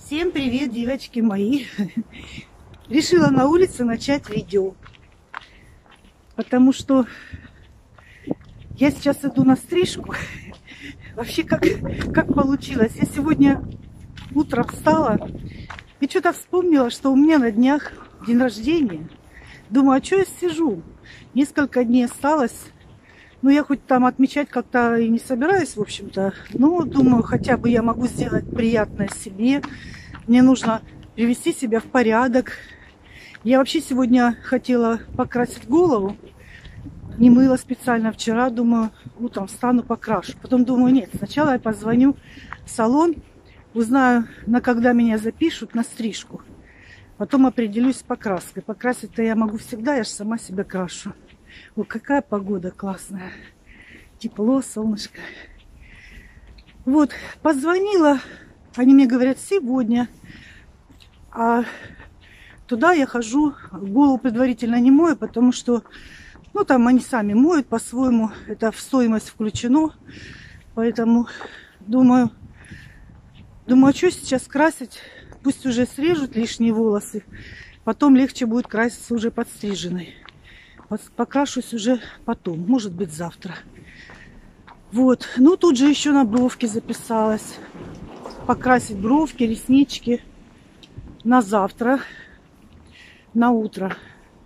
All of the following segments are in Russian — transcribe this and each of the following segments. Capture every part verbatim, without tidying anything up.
Всем привет, девочки мои! Решила на улице начать видео, потому что я сейчас иду на стрижку. Вообще, как, как получилось? Я сегодня утром встала и что-то вспомнила, что у меня на днях день рождения. Думаю, а что я сижу? Несколько дней осталось. Ну, я хоть там отмечать как-то и не собираюсь, в общем-то. Но, думаю, хотя бы я могу сделать приятное себе. Мне нужно привести себя в порядок. Я вообще сегодня хотела покрасить голову. Не мыла специально вчера. Думаю, утром встану, покрашу. Потом думаю, нет, сначала я позвоню в салон, узнаю, на когда меня запишут на стрижку. Потом определюсь с покраской. Покрасить-то я могу всегда, я же сама себя крашу. О, какая погода классная. Тепло, солнышко. Вот, позвонила. Они мне говорят, сегодня. А туда я хожу, голову предварительно не мою, потому что, ну, там они сами моют по-своему. Это в стоимость включено. Поэтому думаю, думаю, а что сейчас красить? Пусть уже срежут лишние волосы. Потом легче будет краситься уже подстриженной. Покрашусь уже потом, может быть, завтра. Вот. Ну, тут же еще на бровки записалась. Покрасить бровки, реснички на завтра, на утро.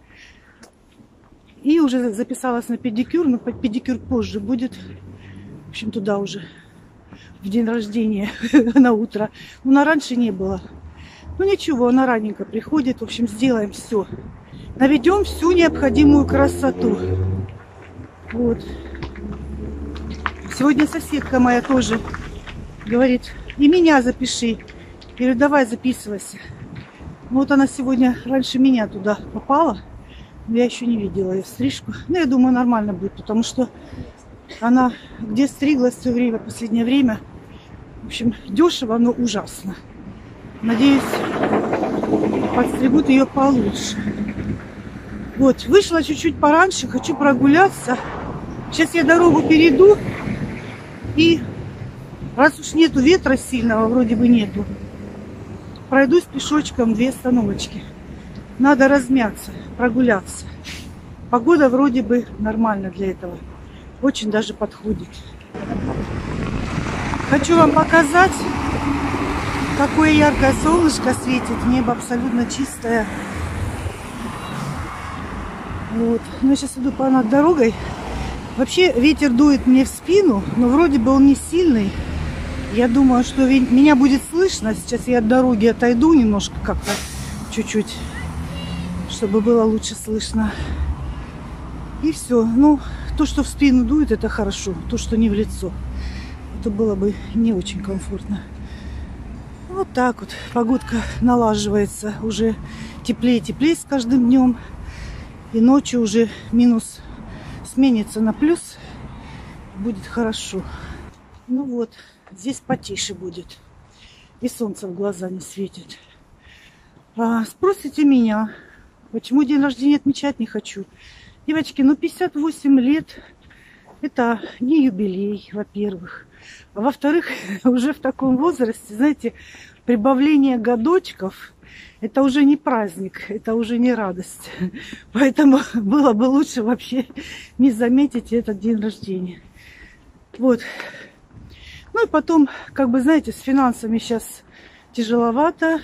И уже записалась на педикюр, но педикюр позже будет. В общем, туда уже в день рождения на утро. Ну, на раньше не было. Ну, ничего, она раненько приходит. В общем, сделаем все. Наведем всю необходимую красоту. Вот. Сегодня соседка моя тоже говорит, и меня запиши. Я говорю, давай записывайся. Вот она сегодня раньше меня туда попала. Но я еще не видела ее стрижку. Но я думаю, нормально будет, потому что она где стриглась все время, последнее время. В общем, дешево, но ужасно. Надеюсь, подстригут ее получше. Вот, вышла чуть-чуть пораньше, хочу прогуляться. Сейчас я дорогу перейду. И раз уж нету ветра сильного, вроде бы нету, пройдусь пешочком две остановочки. Надо размяться, прогуляться. Погода вроде бы нормальная для этого. Очень даже подходит. Хочу вам показать, какое яркое солнышко светит. Небо абсолютно чистое. Вот. Ну, я сейчас иду по над дорогой. Вообще ветер дует мне в спину, но вроде бы он не сильный. Я думаю, что меня будет слышно. Сейчас я от дороги отойду немножко как-то, чуть-чуть, чтобы было лучше слышно. И все. Ну, то, что в спину дует, это хорошо. То, что не в лицо, это было бы не очень комфортно. Вот так вот. Погодка налаживается. Уже теплее и теплее с каждым днем. И ночью уже минус сменится на плюс. Будет хорошо. Ну вот, здесь потише будет. И солнце в глаза не светит. А, спросите меня, почему день рождения отмечать не хочу. Девочки, ну пятьдесят восемь лет это не юбилей, во-первых. А во-вторых, уже в таком возрасте, знаете, прибавление годочков — это уже не праздник, это уже не радость. Поэтому было бы лучше вообще не заметить этот день рождения. Вот. Ну и потом, как бы, знаете, с финансами сейчас тяжеловато.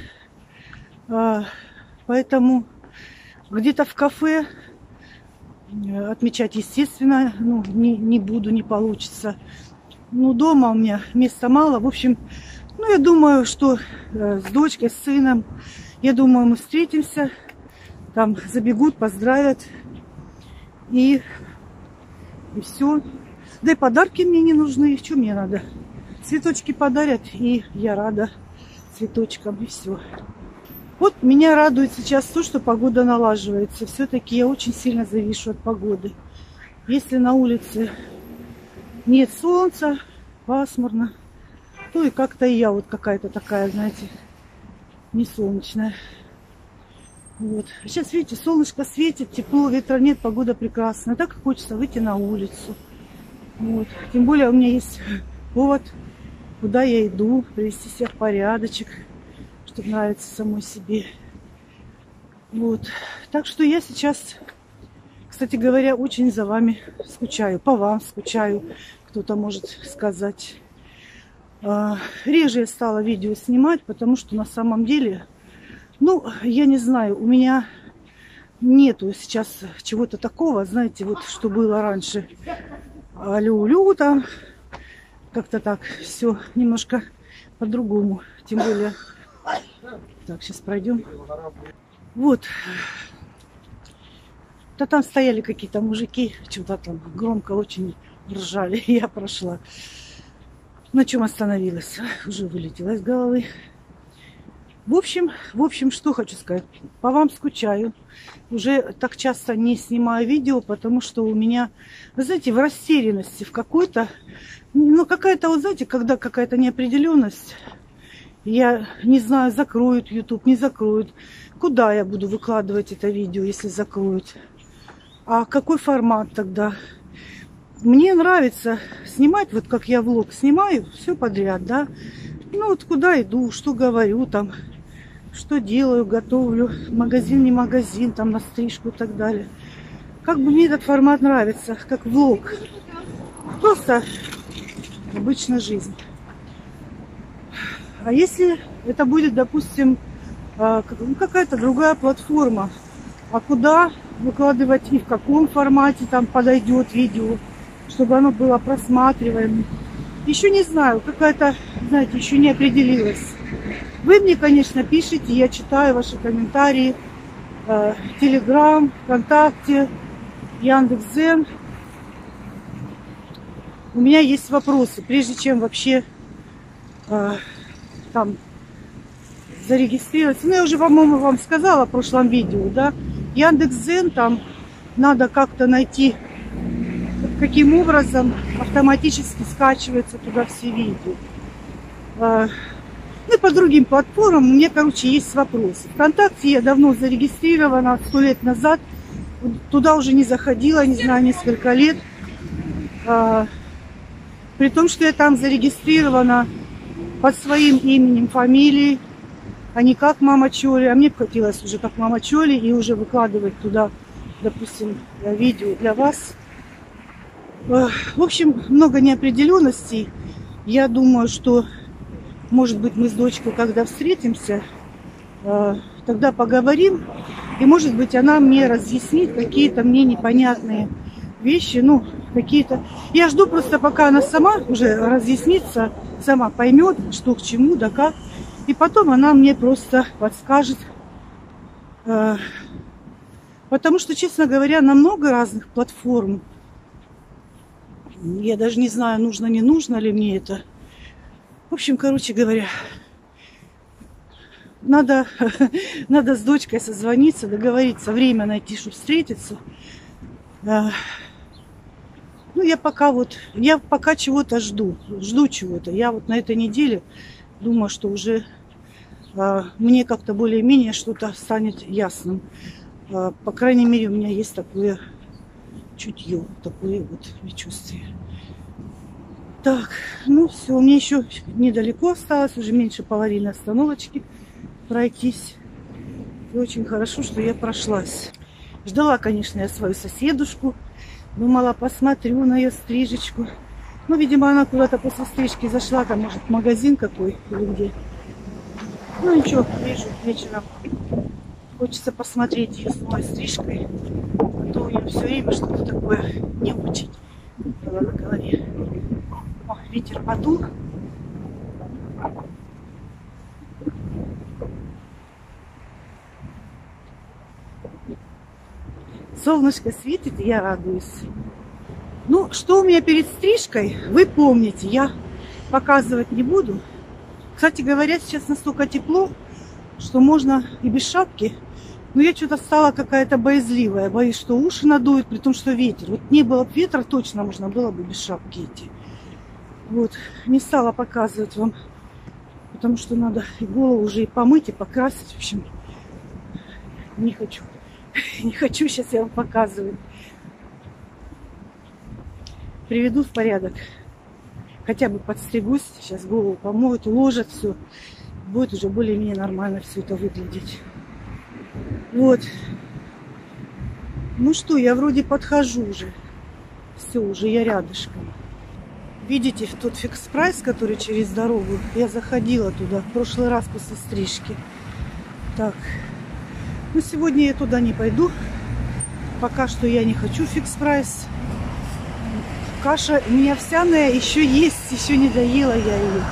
Поэтому где-то в кафе отмечать, естественно, ну, не, не буду, не получится. Ну, дома у меня места мало. В общем, ну, я думаю, что с дочкой, с сыном, я думаю, мы встретимся, там забегут, поздравят, и, и все. Да и подарки мне не нужны, что мне надо? Цветочки подарят, и я рада цветочкам, и все. Вот меня радует сейчас то, что погода налаживается. Все-таки я очень сильно завишу от погоды. Если на улице нет солнца, пасмурно, то и как-то и я вот какая-то такая, знаете, не солнечная. Вот. Сейчас, видите, солнышко светит, тепло, ветра нет, погода прекрасная. Так хочется выйти на улицу. Вот. Тем более у меня есть повод, куда я иду, привести себя в порядочек, что нравится самой себе. Вот. Так что я сейчас, кстати говоря, очень за вами скучаю. По вам скучаю, кто-то может сказать. Реже я стала видео снимать, потому что на самом деле, ну, я не знаю, у меня нету сейчас чего-то такого, знаете, вот что было раньше. Алю-лю там, как-то так, все немножко по-другому. Тем более, так, сейчас пройдем. Вот. Да там стояли какие-то мужики, что-то там громко очень ржали, я прошла. На чем остановилась? Уже вылетела из головы. В общем, в общем, что хочу сказать. По вам скучаю. Уже так часто не снимаю видео, потому что у меня, вы знаете, в растерянности в какой-то, ну, какая-то, вот знаете, когда какая-то неопределенность. Я не знаю, закроют YouTube, не закроют. Куда я буду выкладывать это видео, если закроют? А какой формат тогда? Мне нравится снимать, вот как я влог снимаю, все подряд, да. Ну вот куда иду, что говорю там, что делаю, готовлю, магазин, не магазин, там на стрижку и так далее. Как бы мне этот формат нравится, как влог. Просто обычная жизнь. А если это будет, допустим, какая-то другая платформа, а куда выкладывать и в каком формате там подойдет видео, чтобы оно было просматриваемым. Еще не знаю, какая-то, знаете, еще не определилась. Вы мне, конечно, пишите, я читаю ваши комментарии. Телеграм, ВКонтакте, Яндекс.Дзен. У меня есть вопросы, прежде чем вообще э, там зарегистрироваться. Ну, я уже, по-моему, вам сказала в прошлом видео, да. Яндекс.Дзен, там надо как-то найти, каким образом автоматически скачивается туда все видео. Ну и по другим платформам у меня, короче, есть вопросы. ВКонтакте я давно зарегистрирована, сто лет назад. Туда уже не заходила, не знаю, несколько лет. При том, что я там зарегистрирована под своим именем, фамилией, а не как Мама Чоли. А мне бы хотелось уже как Мама Чоли и уже выкладывать туда, допустим, видео для вас. В общем, много неопределенностей. Я думаю, что, может быть, мы с дочкой, когда встретимся, тогда поговорим. И, может быть, она мне разъяснит какие-то мне непонятные вещи. Ну, какие-то... Я жду просто, пока она сама уже разъяснится, сама поймет, что к чему, да как. И потом она мне просто подскажет. Потому что, честно говоря, на много разных платформ. Я даже не знаю, нужно, не нужно ли мне это. В общем, короче говоря, надо, надо с дочкой созвониться, договориться, время найти, чтобы встретиться. Ну, я пока вот, я пока чего-то жду, жду чего-то. Я вот на этой неделе думаю, что уже а, мне как-то более-менее что-то станет ясным. А, по крайней мере, у меня есть такое чутье, такое вот предчувствие. Так, ну все, мне еще недалеко осталось, уже меньше половины остановочки пройтись. И очень хорошо, что я прошлась. Ждала, конечно, я свою соседушку. Думала, посмотрю на ее стрижечку. Ну, видимо, она куда-то после стрижки зашла, там, может, в магазин какой или где. Ну, ничего, вижу вечером. Хочется посмотреть ее с моей стрижкой. А то у нее все время что-то такое не очень было на голове. О, ветер подул. Солнышко светит, и я радуюсь. Ну, что у меня перед стрижкой, вы помните, я показывать не буду. Кстати говоря, сейчас настолько тепло, что можно и без шапки. Но я что-то стала какая-то боязливая. Боюсь, что уши надуют, при том, что ветер. Вот не было бы ветра, точно можно было бы без шапки идти. Вот, не стала показывать вам, потому что надо и голову уже и помыть, и покрасить. В общем, не хочу. Не хочу, сейчас я вам показываю. Приведу в порядок. Хотя бы подстригусь. Сейчас голову помоют, уложат все. будет уже более-менее нормально все это выглядеть. Вот. Ну что, я вроде подхожу уже. Все, уже я рядышком. Видите, тот фикс прайс, который через дорогу, я заходила туда в прошлый раз после стрижки. Так, ну сегодня я туда не пойду. Пока что я не хочу фикс прайс. Каша у меня овсяная еще есть, еще не доела я ее.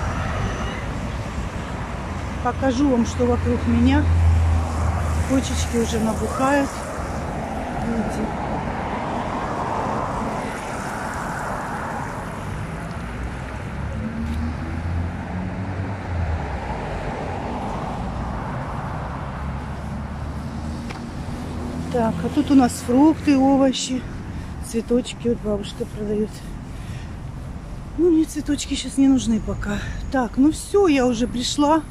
Покажу вам, что вокруг меня. Почечки уже набухают. Видите? Так, а тут у нас фрукты, овощи, цветочки. Вот бабушка продает. Ну, мне цветочки сейчас не нужны пока. Так, ну все, я уже пришла.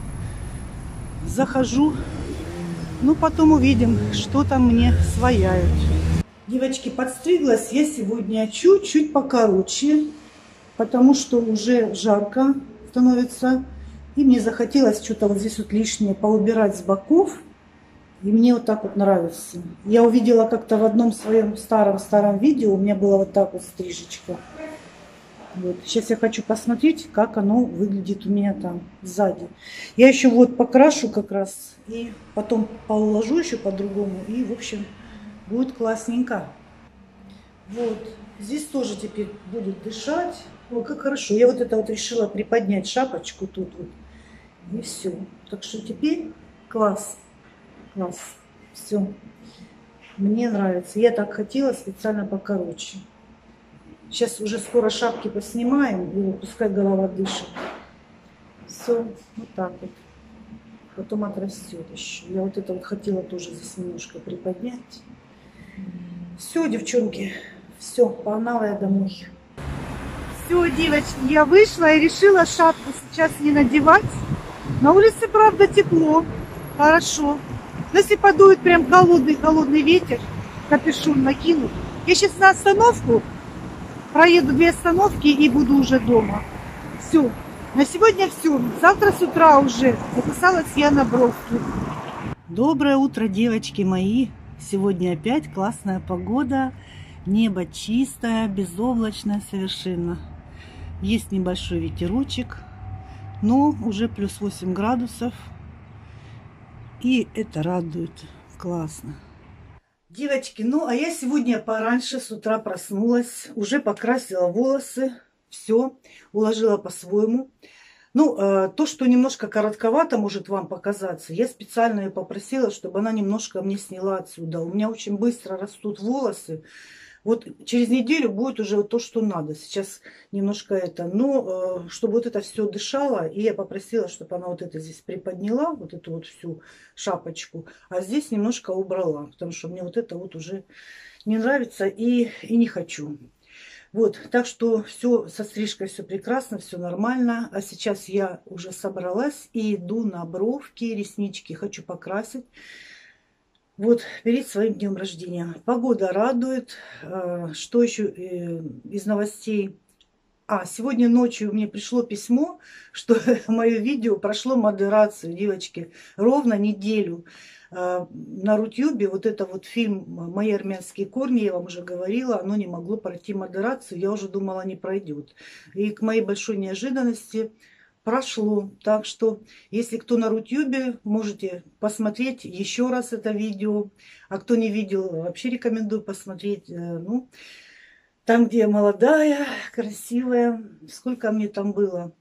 Захожу. Ну, потом увидим, что там мне свояют. Девочки, подстриглась я сегодня чуть-чуть покороче, потому что уже жарко становится. И мне захотелось что-то вот здесь вот лишнее поубирать с боков. И мне вот так вот нравится. Я увидела как-то в одном своем старом-старом видео, у меня была вот так вот стрижечка. Вот. Сейчас я хочу посмотреть, как оно выглядит у меня там сзади. Я еще вот покрашу как раз и потом поуложу еще по-другому. И, в общем, будет классненько. Вот. Здесь тоже теперь будут дышать. О, как хорошо. Я вот это вот решила приподнять шапочку тут вот. И все. Так что теперь класс. Класс. Все. Мне нравится. Я так хотела специально покороче. Сейчас уже скоро шапки поснимаем, и пускай голова дышит. Все, вот так вот. Потом отрастет еще. Я вот это вот хотела тоже здесь немножко приподнять. Все, девчонки, все, погнала я домой. Все, девочки, я вышла и решила шапку сейчас не надевать. На улице, правда, тепло, хорошо. Но если подует прям холодный-холодный ветер, капюшон накину. Я сейчас на остановку. Проеду две остановки и буду уже дома. Все. На сегодня все. Завтра с утра уже записалась я на бровки. Доброе утро, девочки мои. Сегодня опять классная погода. Небо чистое, безоблачное совершенно. Есть небольшой ветерочек, но уже плюс восемь градусов. И это радует. Классно. Девочки, ну а я сегодня пораньше с утра проснулась, уже покрасила волосы, все, уложила по-своему. Ну, э, то, что немножко коротковато может вам показаться, я специально ее попросила, чтобы она немножко мне сняла отсюда. У меня очень быстро растут волосы. Вот через неделю будет уже то, что надо. Сейчас немножко это, но э, чтобы вот это все дышало, и я попросила, чтобы она вот это здесь приподняла, вот эту вот всю шапочку, а здесь немножко убрала, потому что мне вот это вот уже не нравится и, и не хочу. Вот, так что все со стрижкой все прекрасно, все нормально. А сейчас я уже собралась и иду на бровки, реснички хочу покрасить. Вот, перед своим днем рождения. Погода радует. Что еще из новостей? А, сегодня ночью мне пришло письмо, что мое видео прошло модерацию, девочки, ровно неделю. На Рутюбе вот это вот фильм «Мои армянские корни», я вам уже говорила, оно не могло пройти модерацию. Я уже думала, не пройдет. И к моей большой неожиданности прошло. Так что, если кто на Рутюбе, можете посмотреть еще раз это видео. А кто не видел, вообще рекомендую посмотреть. Ну, там, где я молодая, красивая. Сколько мне там было?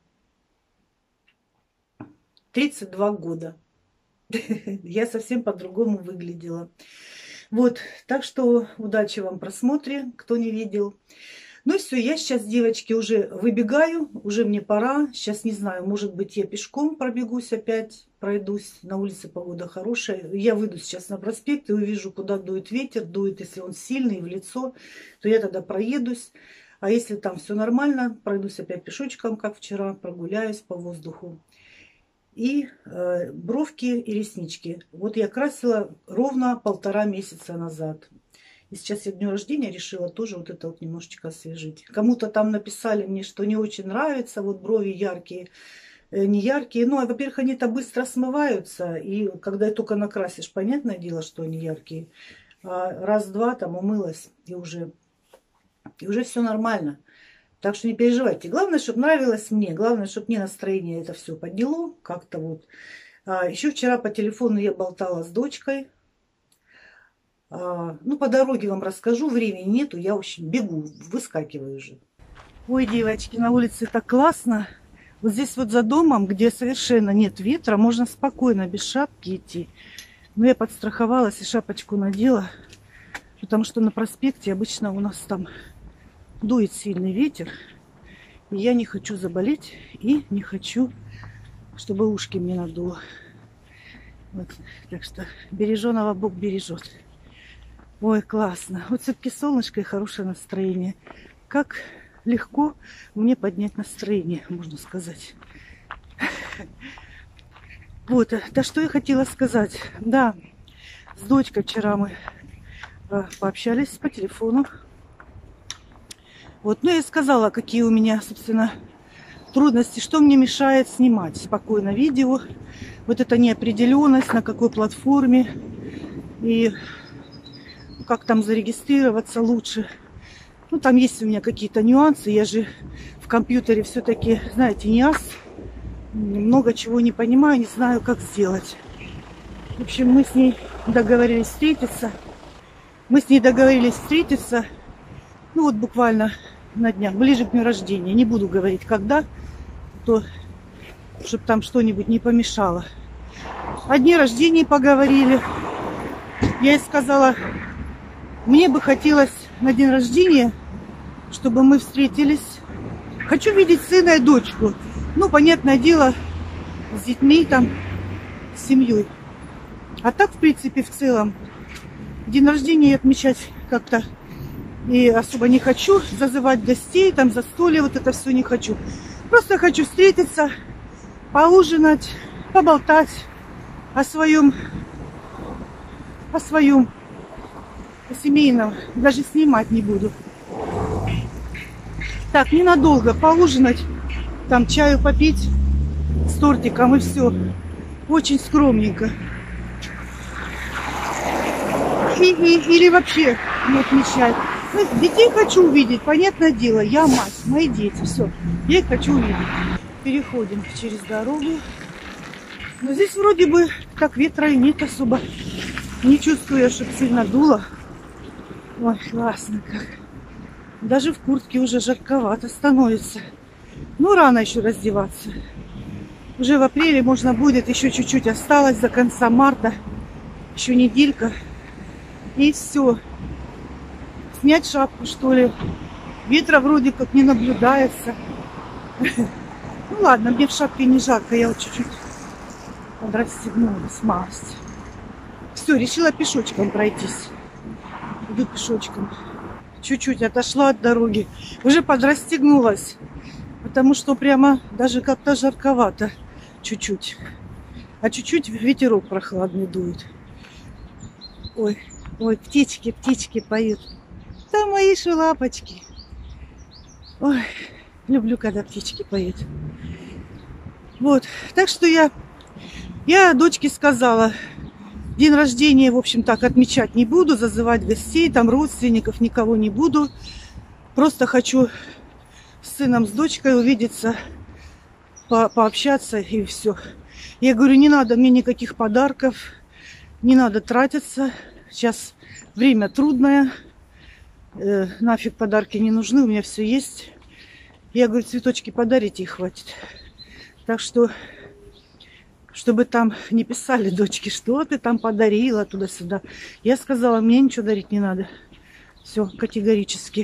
тридцать два года. Я совсем по-другому выглядела. Вот, так что удачи вам в просмотре, кто не видел. Ну все, я сейчас, девочки, уже выбегаю, уже мне пора. Сейчас, не знаю, может быть, я пешком пробегусь опять, пройдусь. На улице погода хорошая. Я выйду сейчас на проспект и увижу, куда дует ветер. Дует, если он сильный, в лицо, то я тогда проедусь. А если там все нормально, пройдусь опять пешочком, как вчера, прогуляюсь по воздуху. И э, бровки и реснички. Вот я красила ровно полтора месяца назад. И сейчас я к дню рождения решила тоже вот это вот немножечко освежить. Кому-то там написали мне, что не очень нравится, вот брови яркие. не яркие. Ну, а, во-первых, они-то быстро смываются. И когда только накрасишь, понятное дело, что они яркие. А раз-два там умылась, и уже, и уже все нормально. Так что не переживайте. Главное, чтобы нравилось мне. Главное, чтобы мне настроение это все подняло. Как-то вот. А, еще вчера по телефону я болтала с дочкой. А, ну, по дороге вам расскажу. Времени нету. Я очень бегу, выскакиваю уже. Ой, девочки, на улице так классно. Вот здесь вот за домом, где совершенно нет ветра, можно спокойно без шапки идти. Но я подстраховалась и шапочку надела. Потому что на проспекте обычно у нас там дует сильный ветер, и я не хочу заболеть, и не хочу, чтобы ушки мне надуло. Вот. Так что береженого Бог бережет. Ой, классно. Вот все-таки солнышко и хорошее настроение. Как легко мне поднять настроение, можно сказать. Вот, да что я хотела сказать. Да, с дочкой вчера мы пообщались по телефону. Вот, ну я сказала, какие у меня, собственно, трудности, что мне мешает снимать спокойно видео. Вот эта неопределенность, на какой платформе и как там зарегистрироваться лучше. Ну, там есть у меня какие-то нюансы. Я же в компьютере все-таки, знаете, не ас. Много чего не понимаю, не знаю, как сделать. В общем, мы с ней договорились встретиться. Мы с ней договорились встретиться. Ну вот буквально на днях, ближе к дню рождения. Не буду говорить, когда, то, чтобы там что-нибудь не помешало. О дне рождения поговорили. Я ей сказала, мне бы хотелось на день рождения, чтобы мы встретились. Хочу видеть сына и дочку. Ну, понятное дело, с детьми там, с семьей. А так, в принципе, в целом, день рождения отмечать как-то и особо не хочу, зазывать гостей, там застолье, вот это все не хочу. Просто хочу встретиться, поужинать, поболтать о своем, о своем, о семейном. Даже снимать не буду. Так, ненадолго поужинать, там чаю попить с тортиком и все. Очень скромненько. И, и, или вообще не отмечать. Ну, детей хочу увидеть, понятное дело, я мать, мои дети, все, я их хочу увидеть. Переходим через дорогу. Но здесь вроде бы так ветра и нет особо. Не чувствую, чтобы сильно дуло. Ой, классно как. Даже в куртке уже жарковато становится. Ну, рано еще раздеваться. Уже в апреле можно будет, еще чуть-чуть осталось до конца марта. Еще неделька. И все. Снять шапку, что ли. Ветра вроде как не наблюдается. Ну ладно, мне в шапке не жарко. Я вот чуть-чуть подрастегнулась, малость. Все, решила пешочком пройтись. Иду пешочком. Чуть-чуть отошла от дороги. Уже подрастегнулась. Потому что прямо даже как-то жарковато. Чуть-чуть. А чуть-чуть ветерок прохладный дует. Ой, ой, птички, птички поют. Там мои шелапочки. Ой, люблю, когда птички поют. Вот, так что я, я дочке сказала, день рождения, в общем, так отмечать не буду, зазывать гостей, там родственников, никого не буду. Просто хочу с сыном, с дочкой увидеться, по пообщаться и все. Я говорю, не надо мне никаких подарков, не надо тратиться. Сейчас время трудное. Э, нафиг подарки не нужны, у меня все есть. Я говорю, цветочки подарите и хватит. Так что, чтобы там не писали дочки, что ты там подарила туда-сюда. Я сказала, мне ничего дарить не надо. Все, категорически.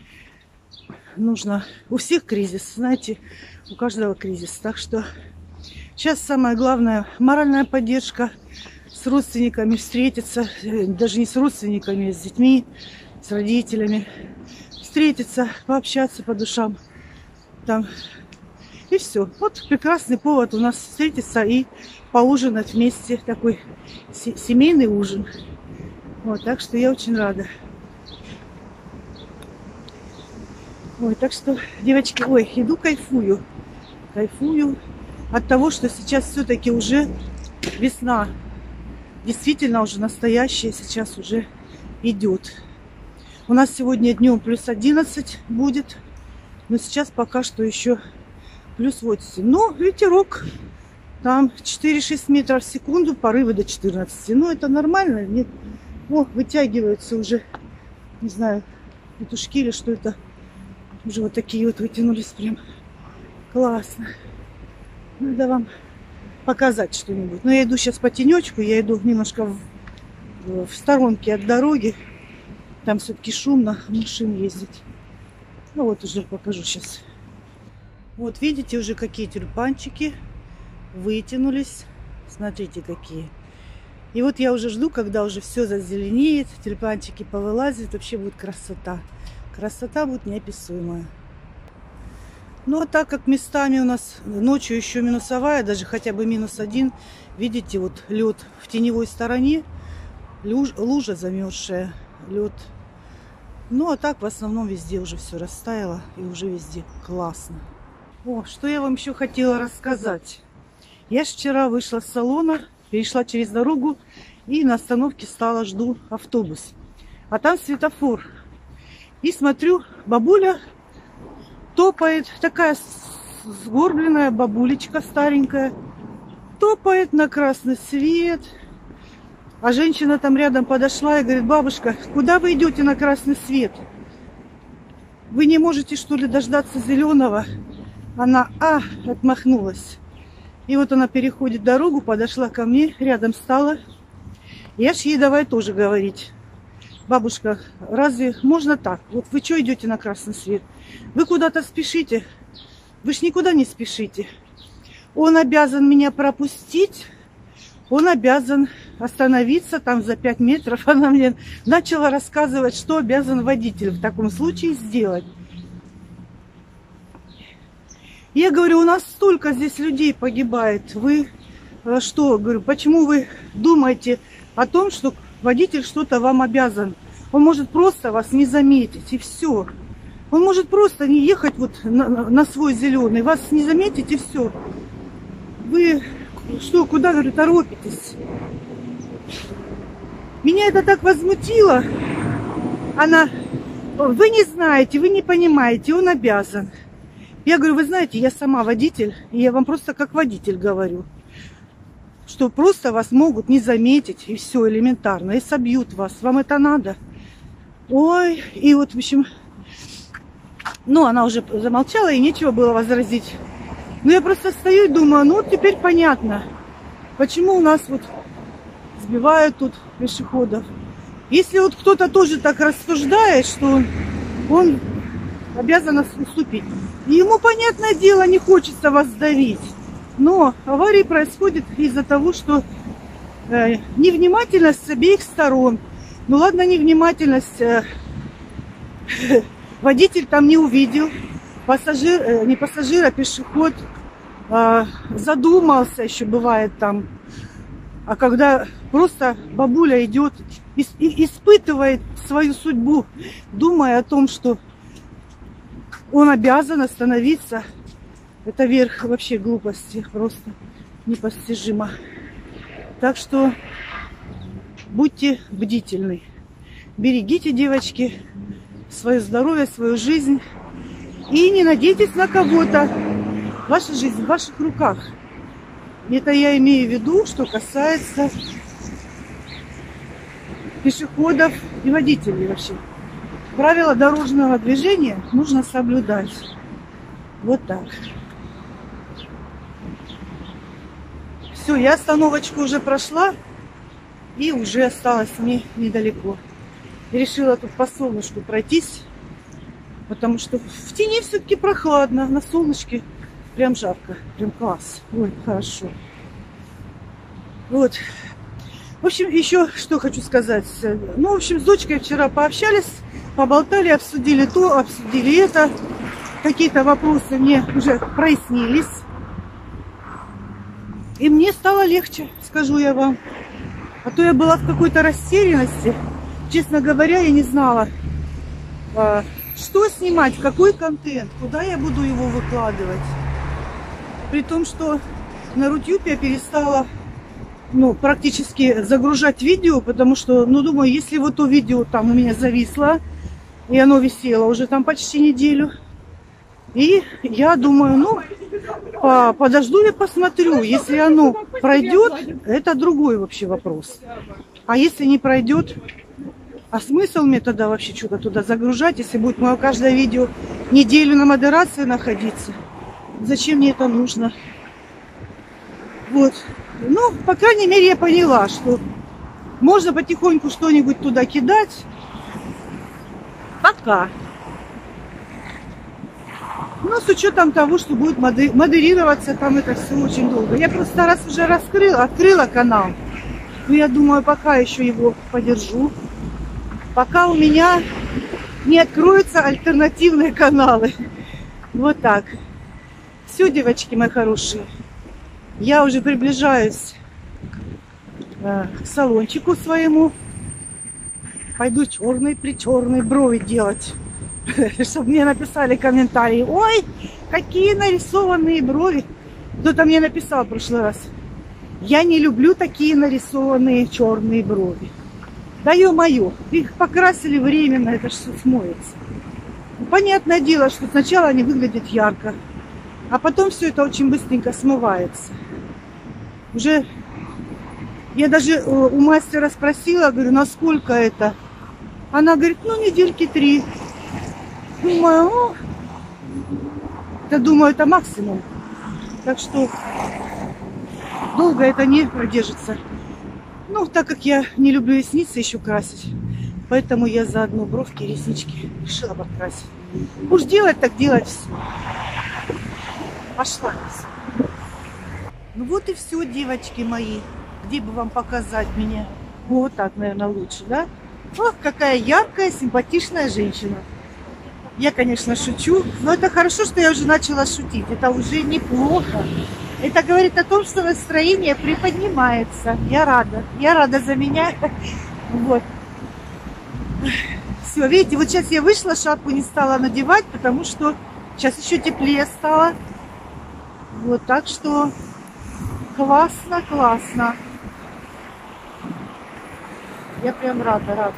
Нужно. У всех кризис, знаете, у каждого кризис. Так что сейчас самое главное моральная поддержка, с родственниками встретиться, даже не с родственниками, а с детьми, с родителями, встретиться, пообщаться по душам. Там. И все. Вот прекрасный повод у нас встретиться и поужинать вместе. Такой семейный ужин. Вот, так что я очень рада. Ой, так что, девочки, ой, иду кайфую. Кайфую. от того, что сейчас все-таки уже весна. Действительно уже настоящая сейчас уже идет. У нас сегодня днем плюс одиннадцать будет. Но сейчас пока что еще плюс восемь. Но ветерок там четыре-шесть метров в секунду, порывы до четырнадцати. Ну это нормально. Нет. О, вытягиваются уже, не знаю, петушки или что это. Уже вот такие вот вытянулись прям. Классно. Надо вам показать что-нибудь. Но я иду сейчас по тенечку, я иду немножко в, в сторонке от дороги. Там все-таки шумно, машин ездить. Ну вот уже покажу сейчас. Вот видите, уже какие тюльпанчики вытянулись. Смотрите, какие. И вот я уже жду, когда уже все зазеленеет, тюльпанчики повылазят. Вообще будет красота. Красота будет неописуемая. Ну а так как местами у нас ночью еще минусовая, даже хотя бы минус один, видите, вот лед в теневой стороне, луж, лужа замерзшая, лед. Ну а так в основном везде уже все растаяло и уже везде классно. О, что я вам еще хотела рассказать. Я ж вчера вышла с салона, перешла через дорогу и на остановке стала, жду автобус. А там светофор. И смотрю, бабуля топает, такая сгорбленная бабулечка старенькая, топает на красный свет. А женщина там рядом подошла и говорит: бабушка, куда вы идете на красный свет? Вы не можете, что ли, дождаться зеленого? Она, а, отмахнулась. И вот она переходит дорогу, подошла ко мне, рядом стала. Я ж ей давай тоже говорить: бабушка, разве можно так? Вот вы что идете на красный свет? Вы куда-то спешите? Вы ж никуда не спешите. Он обязан меня пропустить. Он обязан остановиться там за пять метров. Она мне начала рассказывать, что обязан водитель в таком случае сделать. Я говорю, у нас столько здесь людей погибает. Вы что? Говорю, почему вы думаете о том, что водитель что-то вам обязан? Он может просто вас не заметить, и все. Он может просто не ехать вот на, на свой зеленый, вас не заметить, и все. Вы что, куда, говорю, торопитесь? Меня это так возмутило. Она, вы не знаете, вы не понимаете, он обязан. Я говорю, вы знаете, я сама водитель, и я вам просто как водитель говорю, что просто вас могут не заметить, и все элементарно, и собьют вас. Вам это надо? Ой, и вот, в общем, ну, она уже замолчала, и нечего было возразить. Но я просто стою и думаю, ну, вот теперь понятно, почему у нас вот сбивают тут пешеходов. Если вот кто-то тоже так рассуждает, что он, он обязан уступить. И ему, понятное дело, не хочется вас давить. Но аварии происходят из-за того, что э, невнимательность с обеих сторон. Ну ладно, невнимательность. Э, водитель там не увидел. Пассажир, э, не пассажир, а пешеход э, задумался, еще бывает там. А когда просто бабуля идет, и, и, испытывает свою судьбу, думая о том, что он обязан остановиться, это верх вообще глупости, просто непостижимо. Так что будьте бдительны. Берегите, девочки, свое здоровье, свою жизнь. И не надейтесь на кого-то. Ваша жизнь в ваших руках. Это я имею в виду, что касается пешеходов и водителей вообще. Правила дорожного движения нужно соблюдать. Вот так. Все, я остановочку уже прошла. И уже осталось мне недалеко. И решила тут по солнышку пройтись. Потому что в тени все-таки прохладно. На солнышке прям жарко. Прям класс. Ой, хорошо. Вот. В общем, еще что хочу сказать. Ну, в общем, с дочкой вчера пообщались, поболтали, обсудили то, обсудили это. Какие-то вопросы мне уже прояснились. И мне стало легче, скажу я вам. А то я была в какой-то растерянности. Честно говоря, я не знала, что снимать, какой контент, куда я буду его выкладывать. При том, что на Рутюб я перестала, ну, практически загружать видео, потому что, ну, думаю, если вот то видео там у меня зависло, и оно висело уже там почти неделю, и я думаю, ну, по подожду и посмотрю, если оно пройдет, это другой вообще вопрос. А если не пройдет, а смысл мне тогда вообще что-то туда загружать, если будет мое каждое видео неделю на модерации находиться? Зачем мне это нужно? Вот. Ну, по крайней мере, я поняла, что можно потихоньку что-нибудь туда кидать. Пока. Но с учетом того, что будет модерироваться там это все очень долго. Я просто раз уже раскрыла, открыла канал. Но я думаю, пока еще его подержу. Пока у меня не откроются альтернативные каналы. Вот так. Все, девочки мои хорошие. Я уже приближаюсь э, к салончику своему. Пойду черные причерные брови делать. Чтобы мне написали комментарии. Ой, какие нарисованные брови. Кто-то мне написал в прошлый раз. Я не люблю такие нарисованные черные брови. Да ё-моё, их покрасили временно, это что смоется. Понятное дело, что сначала они выглядят ярко, а потом все это очень быстренько смывается. Уже я даже у мастера спросила, говорю, насколько это? Она говорит, ну недельки три. Думаю, ну, я думаю, это максимум. Так что долго это не продержится. Ну, так как я не люблю ресницы еще красить, поэтому я заодно бровки и реснички решила подкрасить. Уж делать, так делать все. Пошла. Ну вот и все, девочки мои. Где бы вам показать меня? Вот так, наверное, лучше, да? Ох, какая яркая, симпатичная женщина. Я, конечно, шучу, но это хорошо, что я уже начала шутить. Это уже неплохо. Это говорит о том, что настроение приподнимается. Я рада. Я рада за меня. Вот. Все, видите, вот сейчас я вышла, шапку не стала надевать, потому что сейчас еще теплее стало. Вот, так что классно, классно. Я прям рада, рада.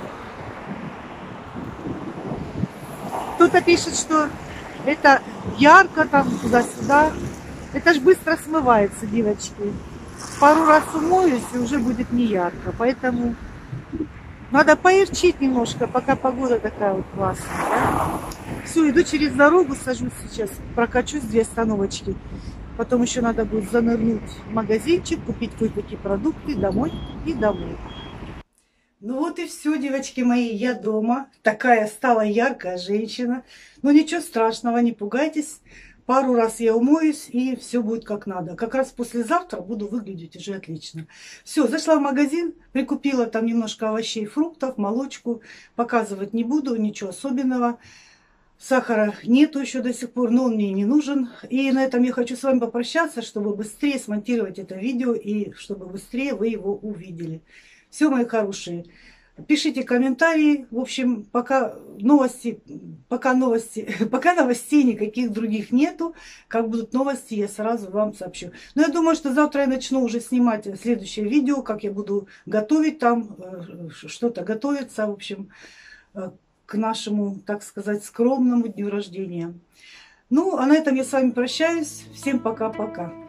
Кто-то пишет, что это ярко там туда-сюда. Это ж быстро смывается, девочки. Пару раз умоюсь, и уже будет не ярко. Поэтому надо поярчить немножко, пока погода такая вот классная. Да? Все, иду через дорогу, сажусь сейчас, прокачусь две остановочки. Потом еще надо будет занырнуть в магазинчик, купить кое-какие продукты домой и домой. Ну вот и все, девочки мои, я дома. Такая стала яркая женщина. Но ничего страшного, не пугайтесь. Пару раз я умоюсь, и все будет как надо. Как раз послезавтра буду выглядеть уже отлично. Все, зашла в магазин, прикупила там немножко овощей, фруктов, молочку. Показывать не буду, ничего особенного. Сахара нету еще до сих пор, но он мне не нужен. И на этом я хочу с вами попрощаться, чтобы быстрее смонтировать это видео и чтобы быстрее вы его увидели. Все, мои хорошие. Пишите комментарии. В общем, пока новости, пока новости, пока новостей никаких других нету. Как будут новости, я сразу вам сообщу. Но я думаю, что завтра я начну уже снимать следующее видео, как я буду готовить там, что-то готовиться, в общем, к нашему, так сказать, скромному дню рождения. Ну, а на этом я с вами прощаюсь. Всем пока-пока.